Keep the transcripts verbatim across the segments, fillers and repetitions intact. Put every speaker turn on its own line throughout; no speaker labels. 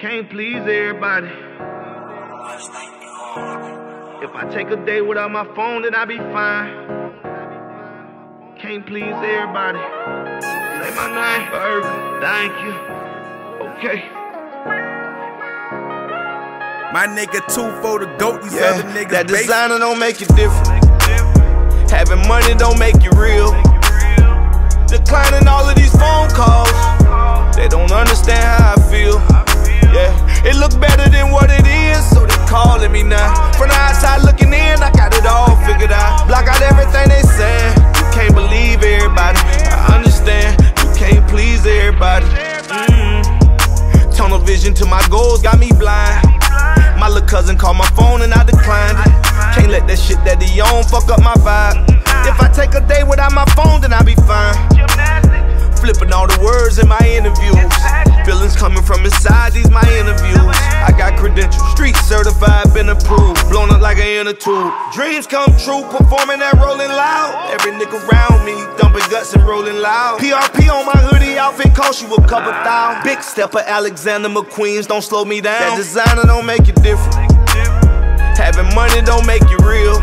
Can't please everybody. If I take a day without my phone, then I be fine. Can't please everybody. Say my name, Fergie. Thank you. Okay.
My nigga two for the goat, these
Yeah,
other niggas
that
basic.
designer don't make you different. Having money don't make you real. Declining all of these phone calls. They don't understand how I feel. Yeah, it look better than what it is, so they calling me now. From the outside looking in, I got it all figured out. Block out everything they saying. You can't believe everybody. I understand, you can't please everybody. Mm. Tunnel vision to my goals got me blind. My little cousin called my phone and I declined it. Can't let that shit that he own fuck up my vibe. If I take a day without my phone, then I be fine. Flipping all the words in my interviews. Feelings coming from inside these my interviews. I got credentials, street certified, been approved. Blown up like an inner tube. Dreams come true, performing that Rolling Loud. Every nigga around me, dumping guts and rolling loud. P R P on my hoodie, outfit cost you a couple thousand. Big stepper, Alexander McQueen's don't slow me down. That designer don't make you different. Having money don't make you real.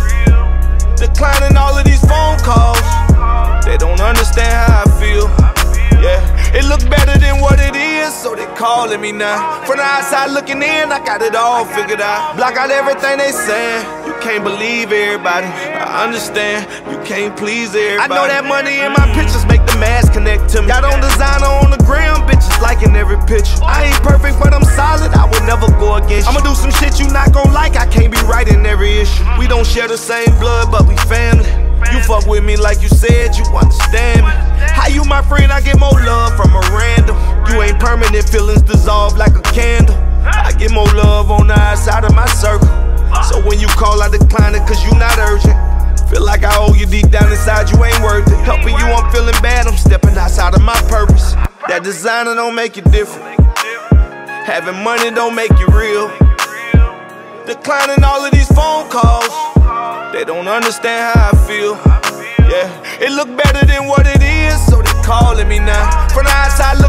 Declining all of these phone calls. They don't understand how I feel. Yeah, it look better than what it is, so they calling me now. From the outside looking in, I got it all figured out. Block out everything they saying. You can't believe everybody. I understand, you can't please everybody. I know that money in my pictures make the mass connect to me. Got on designer on the gram, bitches liking every picture. I ain't perfect, but I'm solid, I would never go against you. I'ma do some shit you not gon' like, I can't be right in every issue. We don't share the same blood, but we family. You fuck with me like you said, you understand me. How you my friend, I get more love from a random. You ain't permanent, feelings dissolve like a candle. I get more love on the outside of my circle. So when you call, I decline it cause you not urgent. Feel like I owe you deep down inside, you ain't worth it. Helping you, I'm feeling bad, I'm stepping outside of my purpose. That designer don't make you different. Having money don't make you real. Declining all of these phone calls. They don't understand how I feel. Yeah, it look better than what it is, so they calling me now. From the outside